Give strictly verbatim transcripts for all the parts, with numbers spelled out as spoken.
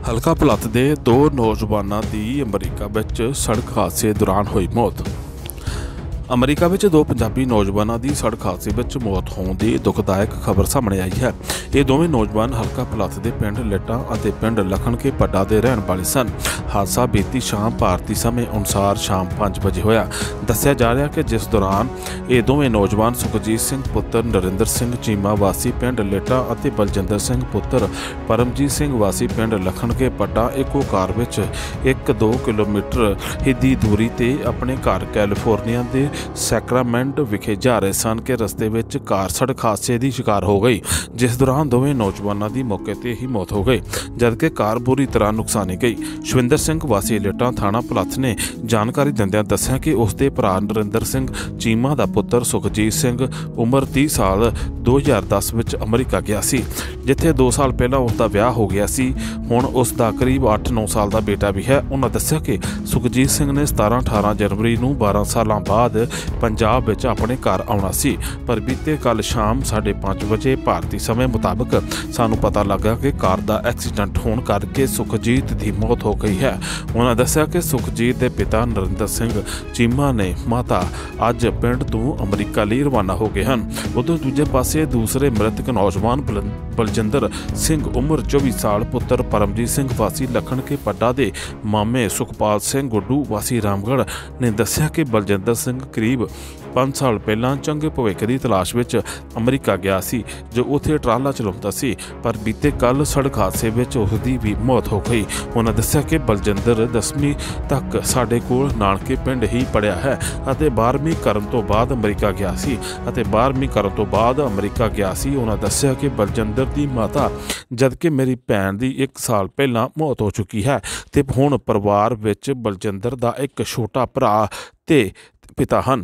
ਹਲਕਾ ਭੁਲੱਥ ਦੇ ਦੋ ਨੌਜਵਾਨਾਂ ਦੀ ਅਮਰੀਕਾ ਵਿੱਚ ਸੜਕ ਹਾਦਸੇ ਦੌਰਾਨ ਹੋਈ ਮੌਤ। ਅਮਰੀਕਾ ਵਿੱਚ ਦੋ ਪੰਜਾਬੀ ਨੌਜਵਾਨਾਂ ਦੀ ਸੜਕ ਹਾਦਸੇ ਵਿੱਚ ਮੌਤ ਹੋਣ ਦੀ ਦੁਖਦਾਇਕ ਖਬਰ ਸਾਹਮਣੇ ਆਈ ਹੈ। ਇਹ ਦੋਵੇਂ ਨੌਜਵਾਨ ਹਲਕਾ ਭੁਲੱਥ ਦੇ ਪਿੰਡ ਲਿਟਾਂ ਅਤੇ ਪਿੰਡ ਲਖਣਕੇ ਪੱਡਾ ਦੇ ਰਹਿਣ ਵਾਲੇ ਸਨ। ਹਾਦਸਾ ਬੀਤੀ ਸ਼ਾਮ ਭਾਰਤੀ ਸਮੇਂ ਅਨੁਸਾਰ ਸ਼ਾਮ ਪੰਜ ਵਜੇ ਹੋਇਆ। ਦੱਸਿਆ ਜਾ ਰਿਹਾ ਕਿ ਜਿਸ ਦੌਰਾਨ ਇਹ ਦੋਵੇਂ ਨੌਜਵਾਨ ਸੁਖਜੀਤ ਸਿੰਘ ਪੁੱਤਰ ਨਰਿੰਦਰ ਸਿੰਘ ਚੀਮਾ ਵਾਸੀ ਪਿੰਡ ਲਿਟਾਂ ਅਤੇ ਬਲਜਿੰਦਰ ਸਿੰਘ ਪੁੱਤਰ ਪਰਮਜੀਤ ਸਿੰਘ ਵਾਸੀ ਪਿੰਡ ਲਖਣਕੇ ਪੱਡਾ ਇੱਕੋ ਕਾਰ ਵਿੱਚ ਇੱਕ ਦੋ ਕਿਲੋਮੀਟਰ ਦੀ ਦੂਰੀ ਤੇ ਆਪਣੇ ਘਰ ਕੈਲੀਫੋਰਨੀਆ ਦੇ ਸੈਕਰਾਮੈਂਟ ਵਿਖੇ ਜਾ ਰਹੇ ਸਨ ਕਿ ਰਸਤੇ ਵਿੱਚ ਕਾਰ ਸੜਕ ਹਾਦਸੇ ਦੀ ਸ਼ਿਕਾਰ ਹੋ ਗਈ, ਜਿਸ ਦੌਰਾਨ ਦੋਵੇਂ ਨੌਜਵਾਨਾਂ ਦੀ ਮੌਕੇ ਤੇ ਹੀ ਮੌਤ ਹੋ ਗਈ, ਜਦਕਿ ਕਾਰ ਬੁਰੀ ਤਰ੍ਹਾਂ ਨੁਕਸਾਨੀ ਗਈ। ਸ਼ਵਿੰਦਰ ਸਿੰਘ ਵਾਸੀ ਲਿਟਾਂ ਥਾਣਾ ਭੁਲੱਥ ਨੇ ਜਾਣਕਾਰੀ ਦਿੰਦਿਆਂ ਦੱਸਿਆ ਕਿ ਉਸ ਦੇ ਭਰਾ ਨਰਿੰਦਰ ਸਿੰਘ ਚੀਮਾ ਦਾ ਪੁੱਤਰ ਸੁਖਜੀਤ ਸਿੰਘ ਉਮਰ ਤੀਹ ਸਾਲ ਦੋ ਹਜ਼ਾਰ ਦਸ ਵਿੱਚ ਅਮਰੀਕਾ ਗਿਆ ਸੀ, ਜਿੱਥੇ ਦੋ ਸਾਲ ਪਹਿਲਾਂ ਉਸ ਦਾ ਵਿਆਹ ਹੋ ਗਿਆ ਸੀ। ਹੁਣ ਉਸ ਦਾ ਕਰੀਬ ਅੱਠ ਨੌ ਸਾਲ ਦਾ ਬੇਟਾ ਵੀ ਹੈ। ਉਹਨਾਂ ਦੱਸਿਆ ਕਿ ਸੁਖਜੀਤ ਸਿੰਘ ਨੇ ਸਤਾਰਾਂ ਅਠਾਰਾਂ ਜਨਵਰੀ ਨੂੰ ਬਾਰਾਂ ਸਾਲਾਂ ਬਾਅਦ ਪੰਜਾਬ ਵਿੱਚ ਆਪਣੇ ਘਰ ਆਉਣਾ ਸੀ, ਪਰ ਬੀਤੇ ਕੱਲ੍ਹ ਸ਼ਾਮ ਸਾਢੇ ਪੰਜ ਵਜੇ ਭਾਰਤੀ ਸਮੇਂ ਮੁਤਾਬਕ ਸਾਨੂੰ ਪਤਾ ਲੱਗਾ ਕਿ ਕਾਰ ਦਾ ਐਕਸੀਡੈਂਟ ਹੋਣ ਕਰਕੇ ਸੁਖਜੀਤ ਦੀ ਮੌਤ ਹੋ ਗਈ ਹੈ। ਉਹਨਾਂ ਦੱਸਿਆ ਕਿ ਸੁਖਜੀਤ ਦੇ ਪਿਤਾ ਨਰਿੰਦਰ ਸਿੰਘ ਚੀਮਾ ਨੇ ਮਾਤਾ ਅੱਜ ਪਿੰਡ ਤੋਂ ਅਮਰੀਕਾ ਲਈ ਰਵਾਨਾ ਹੋ ਗਏ ਹਨ। ਉਧਰ ਦੂਜੇ ਪਾਸੇ ਦੂਸਰੇ ਮ੍ਰਿਤਕ ਨੌਜਵਾਨ ਬਲਜਿੰਦਰ ਸਿੰਘ ਉਮਰ ਚੌਵੀ ਸਾਲ ਪੁੱਤਰ ਪਰਮਜੀਤ ਸਿੰਘ ਵਾਸੀ ਲਖਣਕੇ ਪੱਡਾ ਦੇ ਮਾਮੇ ਸੁਖਪਾਲ ਸਿੰਘ ਗੁੱਡੂ ਵਾਸੀ ਰਾਮਗੜ੍ਹ ਨੇ ਦੱਸਿਆ ਕਿ ਬਲਜਿੰਦਰ ਸਿੰਘ ਕਰੀਬ ਪੰਜ ਸਾਲ ਪਹਿਲਾਂ ਚੰਗੇ ਭਵਿੱਖ ਦੀ ਤਲਾਸ਼ ਵਿੱਚ ਅਮਰੀਕਾ ਗਿਆ ਸੀ, ਜੋ ਉੱਥੇ ਟਰਾਲਾ ਚਲਾਉਂਦਾ ਸੀ, ਪਰ ਬੀਤੇ ਕੱਲ੍ਹ ਸੜਕ ਹਾਦਸੇ ਵਿੱਚ ਉਸ ਦੀ ਵੀ ਮੌਤ ਹੋ ਗਈ। ਉਹਨਾਂ ਦੱਸਿਆ ਕਿ ਬਲਜਿੰਦਰ ਦਸਵੀਂ ਤੱਕ ਸਾਡੇ ਕੋਲ ਨਾਨਕੇ ਪਿੰਡ ਹੀ ਪੜ੍ਹਿਆ ਹੈ ਅਤੇ ਬਾਰ੍ਹਵੀਂ ਕਰਨ ਤੋਂ ਬਾਅਦ ਅਮਰੀਕਾ ਗਿਆ ਸੀ ਅਤੇ ਬਾਰ੍ਹਵੀਂ ਕਰਨ ਤੋਂ ਬਾਅਦ ਅਮਰੀਕਾ ਗਿਆ ਸੀ। ਉਹਨਾਂ ਦੱਸਿਆ ਕਿ ਬਲਜਿੰਦਰ ਦੀ ਮਾਤਾ ਜਦਕਿ ਮੇਰੀ ਭੈਣ ਦੀ ਇੱਕ ਸਾਲ ਪਹਿਲਾਂ ਮੌਤ ਹੋ ਚੁੱਕੀ ਹੈ ਤੇ ਹੁਣ ਪਰਿਵਾਰ ਵਿੱਚ ਬਲਜਿੰਦਰ ਦਾ ਇੱਕ ਛੋਟਾ ਭਰਾ ਤੇ ਪਿਤਾ ਹਨ।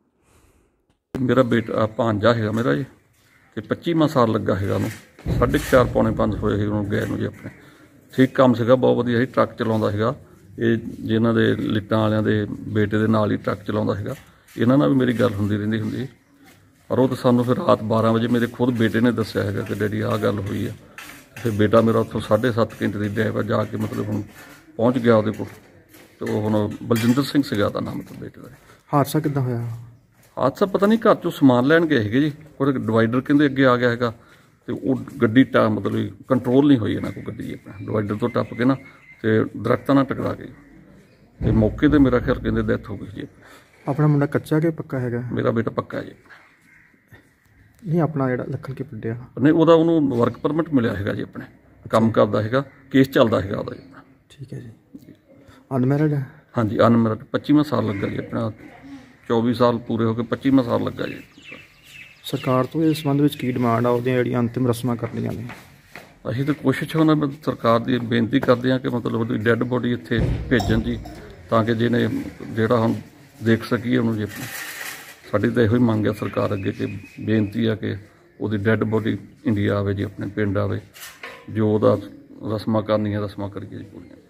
ਮੇਰਾ ਬੇਟਾ ਭਾਂਜਾ ਹੈਗਾ ਮੇਰਾ ਜੀ, ਤੇ ਪੱਚੀਵਾਂ ਸਾਲ ਲੱਗਾ ਹੈਗਾ ਉਹਨੂੰ। ਸਾਢੇ ਚਾਰ ਪੌਣੇ ਪੰਜ ਹੋਏ ਸੀ ਉਹਨੂੰ ਗਏ ਨੂੰ ਜੀ। ਆਪਣੇ ਠੀਕ ਕੰਮ ਸੀਗਾ, ਬਹੁਤ ਵਧੀਆ ਸੀ, ਟਰੱਕ ਚਲਾਉਂਦਾ ਸੀਗਾ। ਇਹ ਜਿਨ੍ਹਾਂ ਦੇ ਲਿਟਾਂ ਵਾਲਿਆਂ ਦੇ ਬੇਟੇ ਦੇ ਨਾਲ ਹੀ ਟਰੱਕ ਚਲਾਉਂਦਾ ਸੀਗਾ। ਇਹਨਾਂ ਨਾਲ ਵੀ ਮੇਰੀ ਗੱਲ ਹੁੰਦੀ ਰਹਿੰਦੀ ਹੁੰਦੀ ਪਰ ਉਹ ਤਾਂ ਸਾਨੂੰ ਫਿਰ ਰਾਤ ਬਾਰਾਂ ਵਜੇ ਮੇਰੇ ਖੁਦ ਬੇਟੇ ਨੇ ਦੱਸਿਆ ਹੈਗਾ ਕਿ ਡੈਡੀ ਆਹ ਗੱਲ ਹੋਈ ਆ। ਫਿਰ ਬੇਟਾ ਮੇਰਾ ਉੱਥੋਂ ਸਾਢੇ ਸੱਤ ਘੰਟੇ ਦੀ ਡਰਾਈਵਰ ਜਾ ਕੇ ਮਤਲਬ ਹੁਣ ਪਹੁੰਚ ਗਿਆ ਉਹਦੇ ਕੋਲ, ਅਤੇ ਉਹ ਹੁਣ ਬਲਜਿੰਦਰ ਸਿੰਘ ਸੀਗਾ ਦਾ ਨਾਮ ਮਤਲਬ ਬੇਟੇ ਦਾ। ਹਾਦਸਾ ਕਿੱਦਾਂ ਹੋਇਆ? ਹਾਦਸਾ ਪਤਾ ਨਹੀਂ, ਘਰ 'ਚੋਂ ਸਮਾਨ ਲੈਣ ਗਏ ਹੈਗੇ ਜੀ, ਉਹਦੇ ਡਿਵਾਈਡਰ ਕਹਿੰਦੇ ਅੱਗੇ ਆ ਗਿਆ ਹੈਗਾ, ਅਤੇ ਉਹ ਗੱਡੀ ਟਾ ਮਤਲਬ ਕੰਟਰੋਲ ਨਹੀਂ ਹੋਈ ਇਹਨਾਂ ਕੋਲ ਗੱਡੀ ਆਪਣਾ ਡਿਵਾਈਡਰ ਤੋਂ ਟੱਪ ਕੇ ਨਾ ਅਤੇ ਦਰੱਖਤਾਂ ਨਾਲ ਟਕਰਾ ਗਈ, ਅਤੇ ਮੌਕੇ 'ਤੇ ਮੇਰਾ ਖਿਆਲ ਕਹਿੰਦੇ ਡੈਥ ਹੋ ਗਈ ਜੀ। ਆਪਣਾ ਮੁੰਡਾ ਕੱਚਾ ਕਿ ਪੱਕਾ ਹੈਗਾ? ਮੇਰਾ ਬੇਟਾ ਪੱਕਾ ਜੀ। ਨਹੀਂ, ਆਪਣਾ ਜਿਹੜਾ ਲਖਣਕੇ ਪੱਡਿਆ ਨਹੀਂ, ਉਹਦਾ ਉਹਨੂੰ ਵਰਕ ਪਰਮਿਟ ਮਿਲਿਆ ਹੈਗਾ ਜੀ, ਆਪਣੇ ਕੰਮ ਕਰਦਾ ਹੈਗਾ, ਕੇਸ ਚੱਲਦਾ ਹੈਗਾ ਉਹਦਾ ਜੀ ਆਪਣਾ। ਠੀਕ ਹੈ ਜੀ। ਅਨਮੈਰਿਡ ਹੈ? ਹਾਂਜੀ, ਅਨਮੈਰਿਡ। ਪੱਚੀਵਾਂ ਸਾਲ ਲੱਗਾ ਜੀ ਆਪਣਾ, ਚੌਵੀ ਸਾਲ ਪੂਰੇ ਹੋ ਕੇ ਪੱਚੀਵਾਂ ਸਾਲ ਲੱਗਾ ਜੀ। ਸਰਕਾਰ ਤੋਂ ਇਸ ਸੰਬੰਧ ਵਿੱਚ ਕੀ ਡਿਮਾਂਡ ਆ, ਉਹਦੀਆਂ ਜਿਹੜੀਆਂ ਅੰਤਿਮ ਰਸਮਾਂ ਕਰਨੀਆਂ ਨੇ? ਅਸੀਂ ਤਾਂ ਕੋਸ਼ਿਸ਼ ਉਹਨਾਂ ਸਰਕਾਰ ਦੀ ਬੇਨਤੀ ਕਰਦੇ ਹਾਂ ਕਿ ਮਤਲਬ ਉਹਦੀ ਡੈੱਡ ਬੋਡੀ ਇੱਥੇ ਭੇਜਣ ਜੀ, ਤਾਂ ਕਿ ਜਿਹਨੇ ਜਿਹੜਾ ਹੁਣ ਦੇਖ ਸਕੀਏ ਉਹਨੂੰ ਜੀ। ਆਪਣੀ ਸਾਡੀ ਤਾਂ ਇਹੋ ਹੀ ਮੰਗ ਹੈ ਸਰਕਾਰ ਅੱਗੇ, ਕਿ ਬੇਨਤੀ ਆ ਕਿ ਉਹਦੀ ਡੈੱਡ ਬੋਡੀ ਇੰਡੀਆ ਆਵੇ ਜੀ, ਆਪਣੇ ਪਿੰਡ ਆਵੇ, ਜੋ ਉਹਦਾ ਰਸਮਾਂ ਕਰਨੀਆਂ ਰਸਮਾਂ ਕਰੀਏ ਜੀ ਪੂਰੀਆਂ।